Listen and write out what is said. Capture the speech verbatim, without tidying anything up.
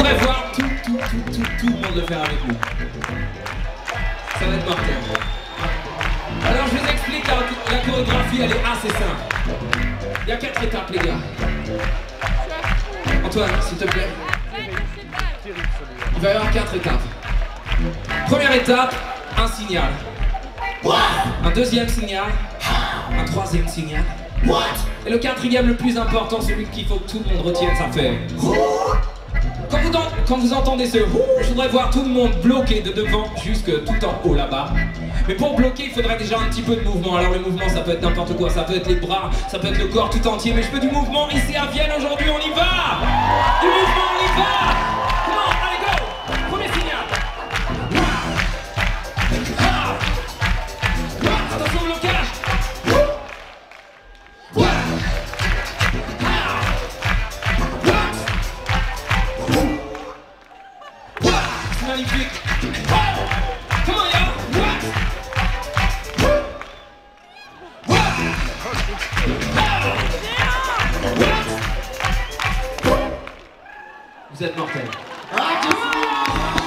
voudrais voir tout, tout, tout, tout, tout le monde le faire avec nous. Ça va être mortel. Alors je vous explique, la, la chorégraphie elle est assez simple. Il y a quatre étapes les gars. Antoine, s'il te plaît. Il va y avoir quatre étapes. Première étape, un signal. Un deuxième signal. Un troisième signal. Et le quatrième, le plus important, celui qu'il faut que tout le monde retienne, ça fait. Quand vous, quand vous entendez ce je voudrais voir tout le monde bloqué de devant jusque tout en haut là-bas. Mais pour bloquer, il faudrait déjà un petit peu de mouvement. Alors le mouvement, ça peut être n'importe quoi, ça peut être les bras, ça peut être le corps tout entier. Mais je veux du mouvement ici à Vienne aujourd'hui, on y va. Du mouvement, on y va. Comment, allez go. Premier signal. Attention au blocage. C'est magnifique. Comment il y a? Vous êtes mortels.